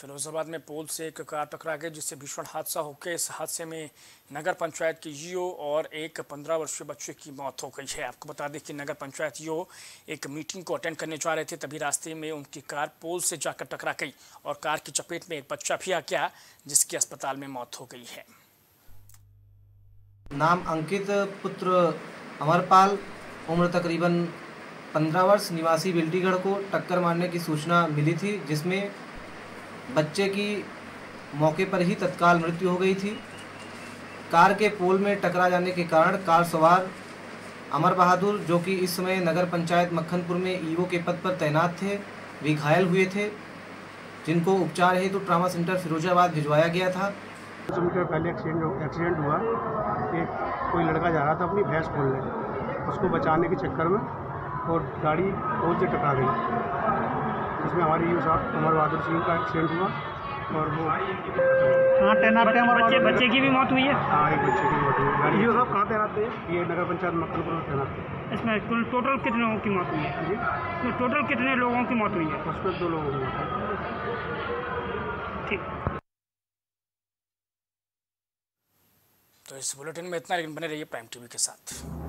फिरोजाबाद में पोल से एक कार टकरा गई जिससे भीषण हादसा हो गया। इस हादसे में नगर पंचायत की ईओ और एक 15 वर्षीय बच्चे की मौत हो गई है। आपको बता दें कि नगर पंचायत ईओ एक मीटिंग को अटेंड करने जा रहे थे, तभी रास्ते में उनकी कार पोल से जाकर टकरा गई और कार की चपेट में एक बच्चा भी आ गया, जिसकी अस्पताल में मौत हो गई है। नाम अंकित, पुत्र अमरपाल, उम्र तकरीबन 15 वर्ष, निवासी बिल्टीगढ़ को टक्कर मारने की सूचना मिली थी, जिसमें बच्चे की मौके पर ही तत्काल मृत्यु हो गई थी। कार के पोल में टकरा जाने के कारण कार सवार अमर बहादुर, जो कि इस समय नगर पंचायत मक्खनपुर में ईओ के पद पर तैनात थे, वे घायल हुए थे, जिनको उपचार हेतु ट्रामा सेंटर फिरोजाबाद भिजवाया गया था। 200 मीटर पहले एक्सीडेंट हुआ कि कोई लड़का जा रहा था अपनी भैंस खोलने, उसको बचाने के चक्कर में और गाड़ी पोल से टकरा गई, जिसमें हमारे ईओ साहब अमर बहादुर सिंह का एक्सीडेंट हुआ और वो कहाँ तैनात थे? बच्चे की भी मौत हुई है। हाँ, एक बच्चे की मौत हुई। ईओ साहब कहाँ तैनात थे? ये नगर पंचायत मक्खनपुर में तैनात थे। इसमें कुल टोटल कितने लोगों की मौत हुई है? जी, इसमें टोटल कितने लोगों की मौत हुई है? उसमें 2 लोगों की मौत हुई। ठीक। तो इस बुलेटिन में इतना, लेकिन बने रहिए प्राइम टीवी के साथ।